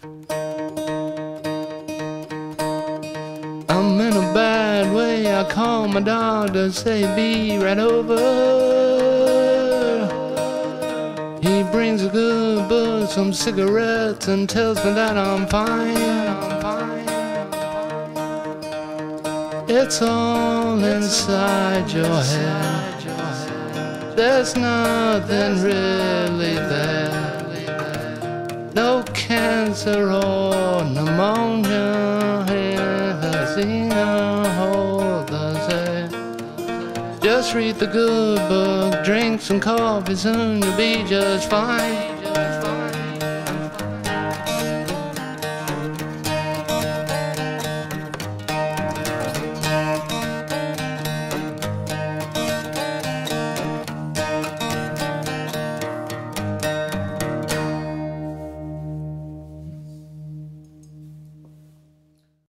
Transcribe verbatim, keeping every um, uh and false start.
I'm in a bad way, I call my doctor, say be right over. He brings a good book, some cigarettes, and tells me that I'm fine. It's all inside your head. There's nothing really there. No cancer or pneumonia here. There's a hold us there. Just read the good book, drink some coffee, soon you'll be just fine.